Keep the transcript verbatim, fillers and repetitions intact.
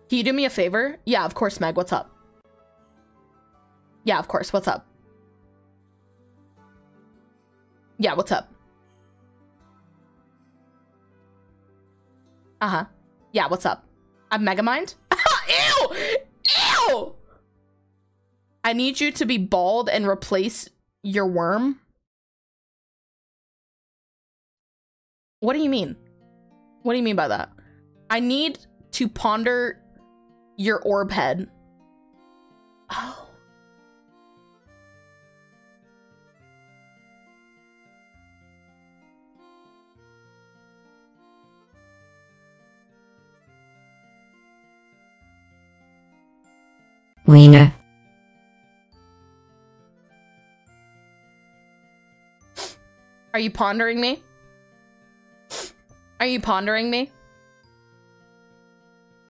Can you do me a favor? Yeah, of course, Meg. What's up? Yeah, of course. What's up? Yeah, what's up? Uh-huh. Yeah, what's up? I'm Megamind? Ew! Ew! I need you to be bald and replace your worm. What do you mean? What do you mean by that? I need to ponder your orb head. Oh. Wiener. Are you pondering me? Are you pondering me?